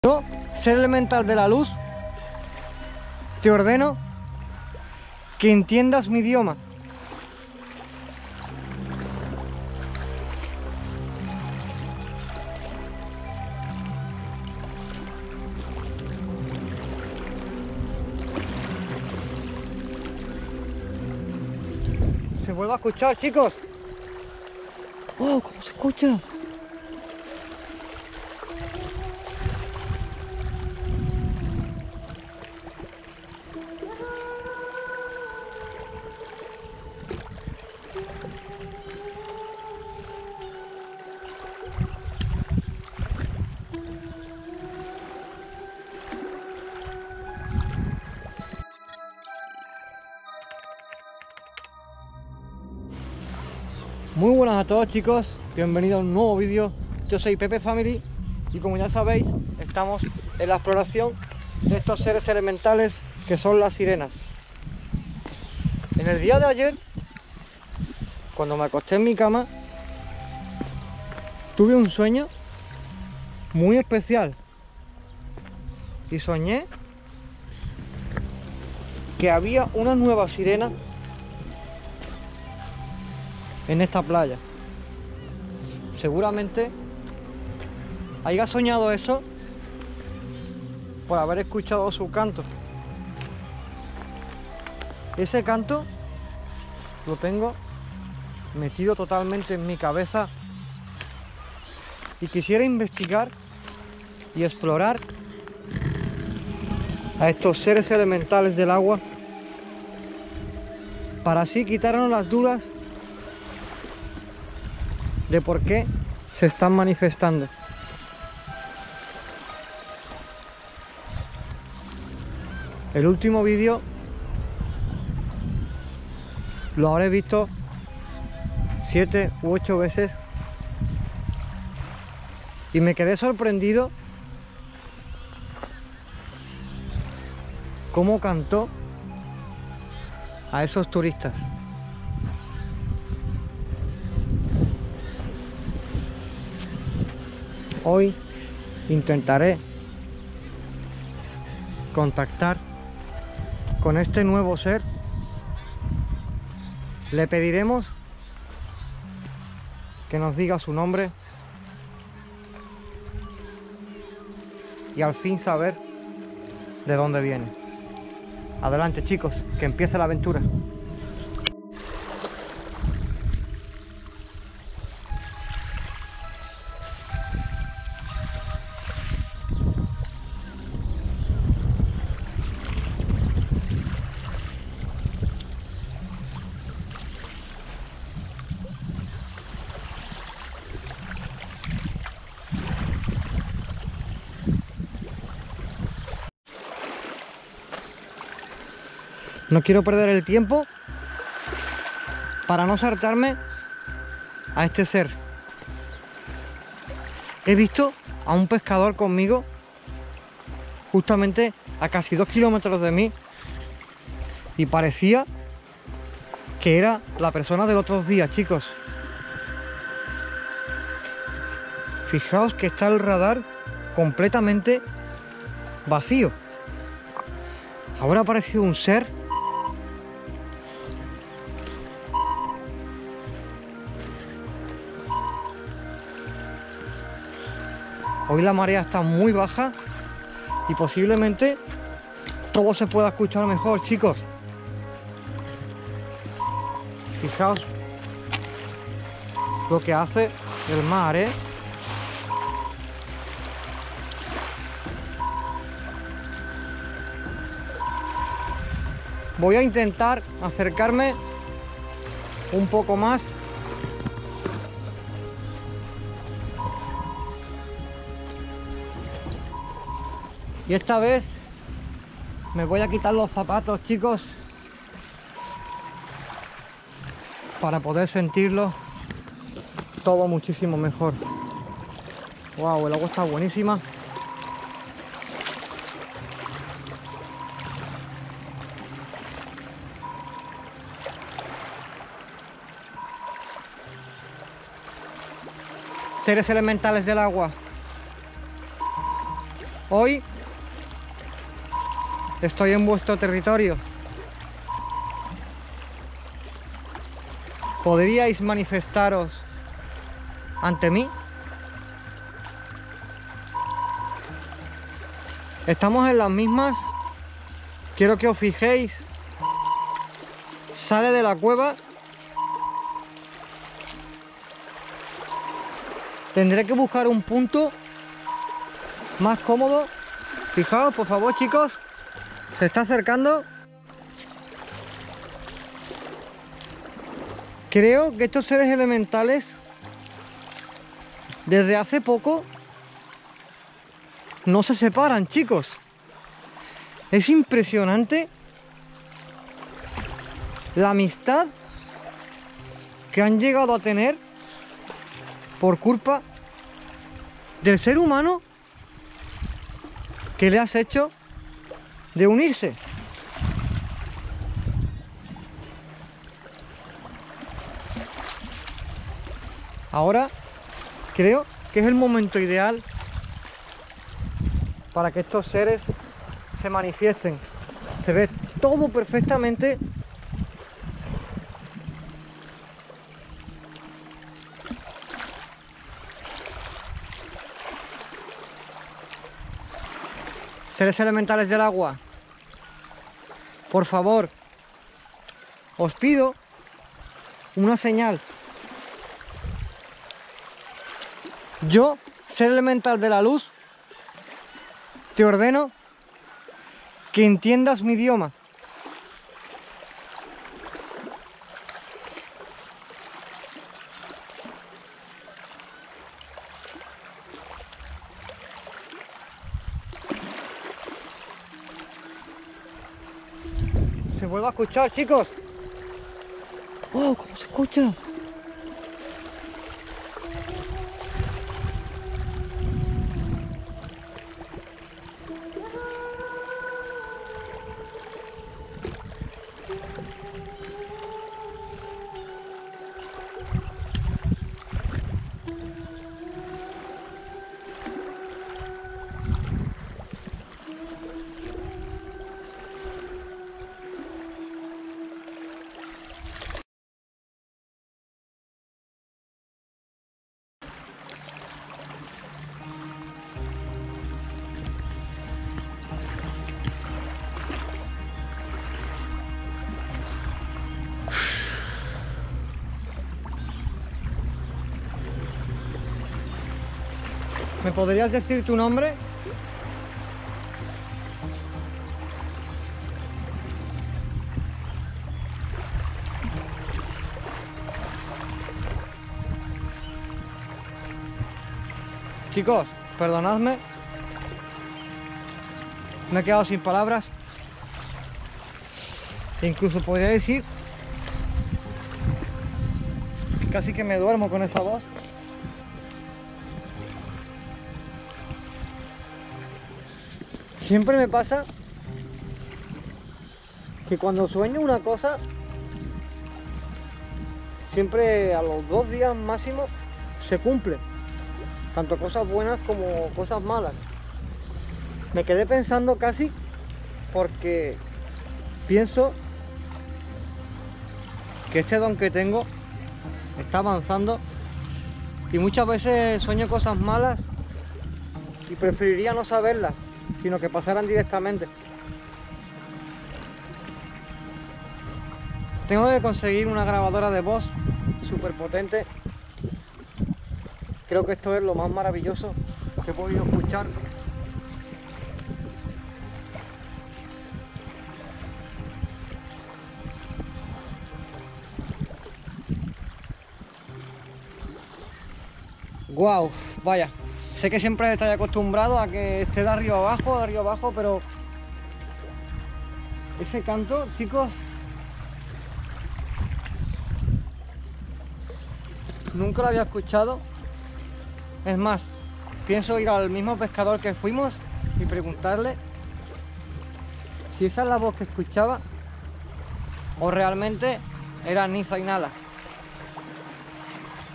Yo, ser elemental de la luz, te ordeno que entiendas mi idioma. ¿Se vuelve a escuchar, chicos? ¡Oh, cómo se escucha! Muy buenas a todos, chicos, bienvenidos a un nuevo vídeo. Yo soy Pepe Family y como ya sabéis, estamos en la exploración de estos seres elementales que son las sirenas. En el día de ayer, cuando me acosté en mi cama, tuve un sueño muy especial y soñé que había una nueva sirena en esta playa. Seguramente haya soñado eso por haber escuchado su canto. Ese canto lo tengo metido totalmente en mi cabeza y quisiera investigar y explorar a estos seres elementales del agua para así quitarnos las dudas de por qué se están manifestando. El último vídeo lo habré visto 7 u 8 veces y me quedé sorprendido cómo cantó a esos turistas. Hoy intentaré contactar con este nuevo ser. Le pediremos que nos diga su nombre y al fin saber de dónde viene. Adelante, chicos, que empiece la aventura. No quiero perder el tiempo para no saltarme a este ser. He visto a un pescador conmigo justamente a casi 2 kilómetros de mí y parecía que era la persona del otro día, chicos. Fijaos que está el radar completamente vacío. Ahora ha aparecido un ser Hoy la marea está muy baja y posiblemente todo se pueda escuchar mejor, chicos. Fijaos lo que hace el mar, ¿eh? Voy a intentar acercarme un poco más. Y esta vez me voy a quitar los zapatos, chicos, para poder sentirlo todo muchísimo mejor. Wow, el agua está buenísima. Seres elementales del agua, Hoy estoy en vuestro territorio. ¿Podríais manifestaros ante mí? Estamos en las mismas. Quiero que os fijéis. Sale de la cueva. Tendré que buscar un punto más cómodo. Fijaos, por favor, chicos. Se está acercando. Creo que estos seres elementales desde hace poco no se separan, chicos. Es impresionante la amistad que han llegado a tener por culpa del ser humano que le has hecho de unirse. Ahora creo que es el momento ideal para que estos seres se manifiesten. Se ve todo perfectamente. Seres elementales del agua, por favor, os pido una señal. Yo, ser elemental de la luz, te ordeno que entiendas mi idioma. Se vuelve a escuchar, chicos. ¡Oh, cómo se escucha! ¿Me podrías decir tu nombre? Chicos, perdonadme. Me he quedado sin palabras. Incluso podría decir que casi que me duermo con esa voz. Siempre me pasa que cuando sueño una cosa, siempre a los 2 días máximo se cumple. Tanto cosas buenas como cosas malas. Me quedé pensando casi porque pienso que este don que tengo está avanzando y muchas veces sueño cosas malas y preferiría no saberlas, sino que pasaran directamente. Tengo que conseguir una grabadora de voz súper potente. Creo que esto es lo más maravilloso que he podido escuchar. Wow, vaya. Sé que siempre estáis acostumbrado a que esté de arriba abajo, pero ese canto, chicos, nunca lo había escuchado. Es más, pienso ir al mismo pescador que fuimos y preguntarle si esa es la voz que escuchaba o realmente era Niza y Nala.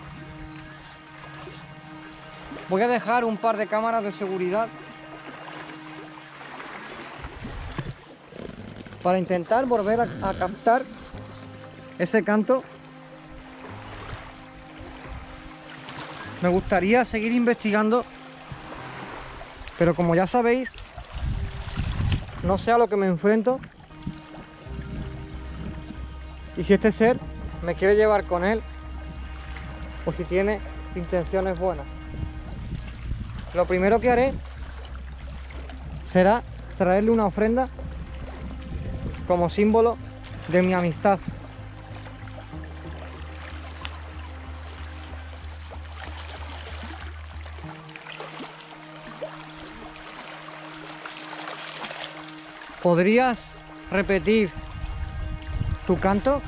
Voy a dejar un par de cámaras de seguridad para intentar volver a captar ese canto. Me gustaría seguir investigando, pero como ya sabéis, no sé a lo que me enfrento y si este ser me quiere llevar con él o si tiene intenciones buenas. Lo primero que haré será traerle una ofrenda como símbolo de mi amistad. ¿Podrías repetir tu canto?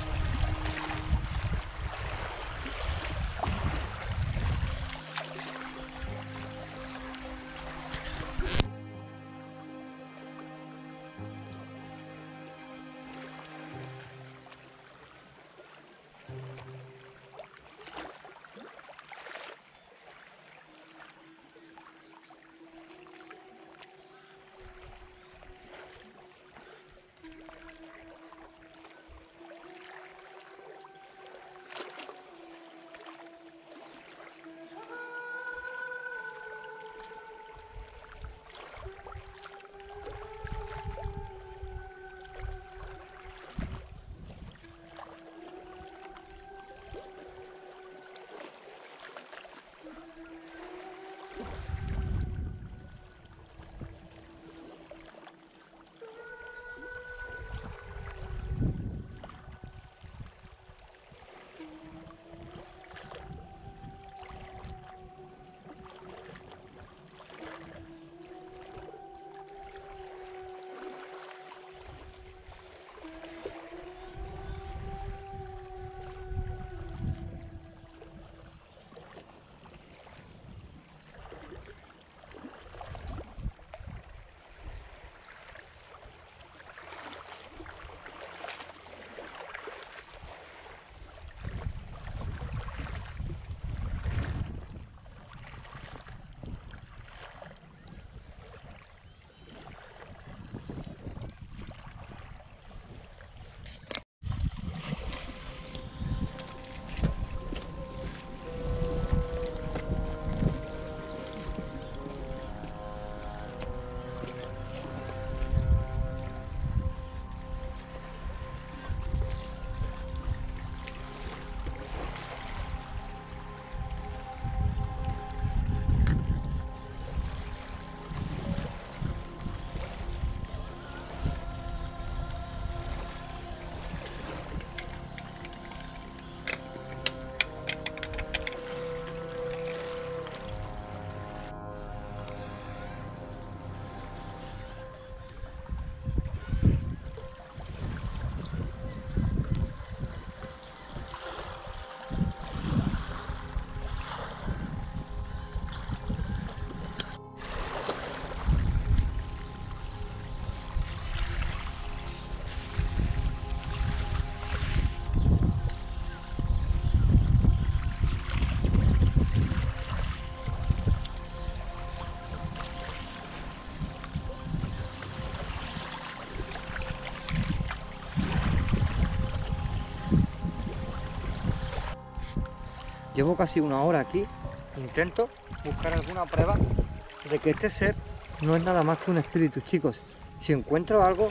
Llevo casi una hora aquí, intento buscar alguna prueba de que este ser no es nada más que un espíritu, chicos. Si encuentro algo,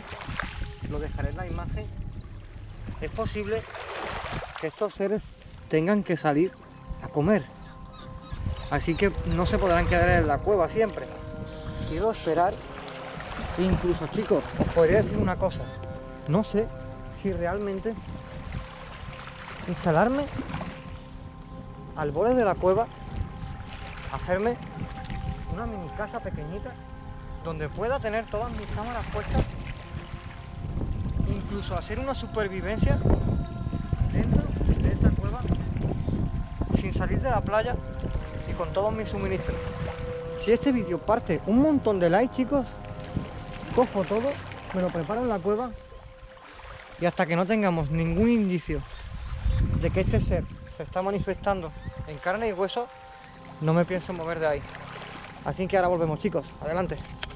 lo dejaré en la imagen. Es posible que estos seres tengan que salir a comer, así que no se podrán quedar en la cueva siempre. Quiero esperar, incluso, chicos, os podría decir una cosa. No sé si realmente instalarme al borde de la cueva, hacerme una mini casa pequeñita donde pueda tener todas mis cámaras puestas, incluso hacer una supervivencia dentro de esta cueva sin salir de la playa y con todos mis suministros. Si este vídeo parte un montón de likes, chicos, cojo todo, me lo preparo en la cueva y hasta que no tengamos ningún indicio de que este ser se está manifestando en carne y hueso, no me pienso mover de ahí. Así que ahora volvemos, chicos, adelante.